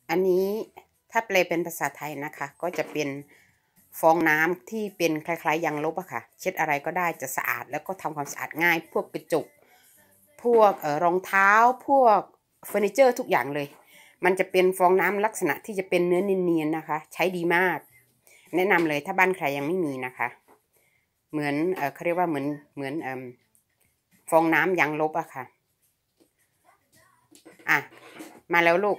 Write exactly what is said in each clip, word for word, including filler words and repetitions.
อันนี้ถ้าแปลเป็นภาษาไทยนะคะก็จะเป็นฟองน้ำที่เป็นคล้ายๆยางลบอะค่ะเช็ดอะไรก็ได้จะสะอาดแล้วก็ทำความสะอาดง่ายพวกกระจกพวกเอ่อรองเท้าพวกเฟอร์นิเจอร์ทุกอย่างเลยมันจะเป็นฟองน้ำลักษณะที่จะเป็นเนื้อเนียนๆนะคะใช้ดีมากแนะนำเลยถ้าบ้านใครยังไม่มีนะคะเหมือนเอ่อเขาเรียกว่าเหมือนเหมือนเอ่อฟองน้ำยางลบอะค่ะอ่ะมาแล้วลูก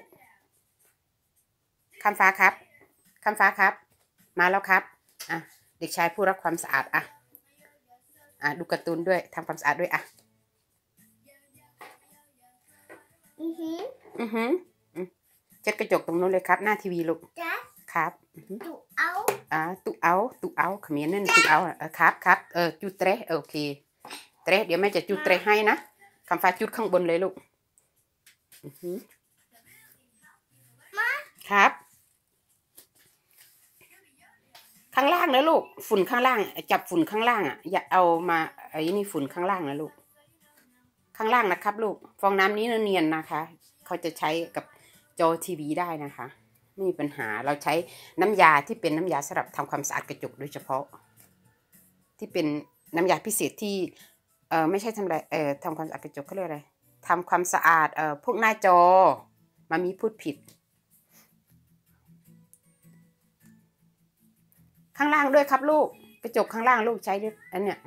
คำฟ้าครับคำฟ้าครับมาแล้วครับอ่ะเด็กชายผู้รักความสะอาดอ่ะอ่ะดูการ์ตูนด้วยทำความสะอาดด้วยอ่ะอือหืออือหือเช็ดกระจกตรงนู้นเลยครับหน้าทีวีลูกครับตุเอาอ่าตุเอาตุเอาเขมิ้นนั่นตุเอาเออครับครับเออจุดเตะโอเคเตะเดี๋ยวแม่จะจุดเตะให้นะคำฟ้าจุดข้างบนเลยลูกอือหือครับข้างล่างนะลูกฝุ่นข้างล่างจับฝุ่นข้างล่างอ่ะอย่าเอามาไอ้นี่ฝุ่นข้างล่างนะลูกข้างล่างนะครับลูกฟองน้ำนี้เนียนนะคะเขาจะใช้กับจอทีวีได้นะคะไม่มีปัญหาเราใช้น้ำยาที่เป็นน้ำยาสำหรับทำความสะอาดกระจกโดยเฉพาะที่เป็นน้ำยาพิเศษที่เออไม่ใช่ทำอะไรเออทำความสะอาดกระจกเขาเรียกอะไรทำความสะอาดเออพวกหน้าจอมามีพูดผิดข้างล่างด้วยครับลูกกระจกข้างล่างลูกใช้ด้วยอันเนี้ย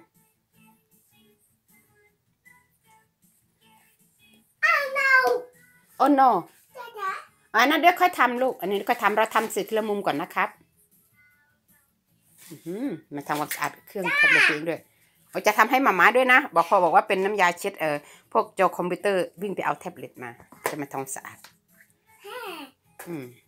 โอ้ no อันนั้นเดี๋ยวค่อยทำลูกอันนี้ค่อยทำเราทำสื่อทีละมุมก่อนนะครับมาทำความสะอาดเครื่องแท็บเล็ตเองด้วยเราจะทำให้หมาม่าด้วยนะบอกพอบอกว่าเป็นน้ำยาเช็ดเอ่อพวกจอคอมพิวเตอร์วิ่งไปเอาแท็บเล็ตมาจะมาทำสะอาดอืม